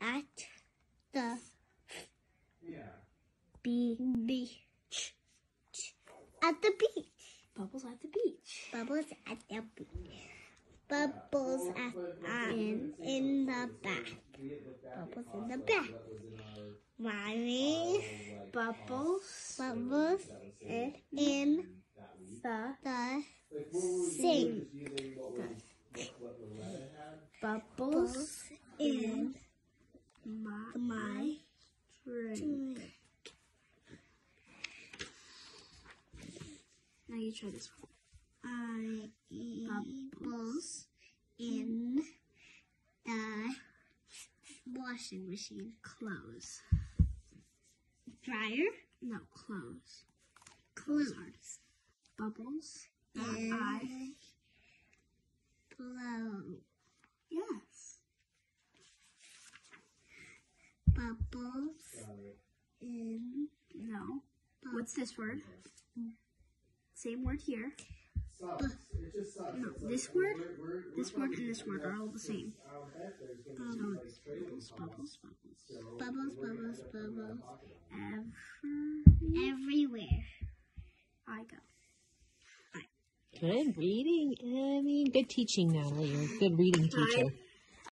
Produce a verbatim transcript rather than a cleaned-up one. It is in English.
at the beach. At the beach. Bubbles at the beach. Bubbles at the beach. Bubbles at in in the bath. Bubbles in the bath. Mommy. Bubbles. Bubbles in The the sink. bubbles in my, my drink. drink. Now you try this one. I eat bubbles in the washing machine. Clothes. Dryer. No, clothes. Clothes. Bubbles. And I. blow. Yes. Bubbles in. No. What's this word? Same word here. No, this word, this word, and this word are all the same. So it's bubbles, bubbles, bubbles. Bubbles, bubbles, bubbles. Ever Everywhere. I go. Good reading, Emmy. Good teaching, Natalie. You're a good reading teacher.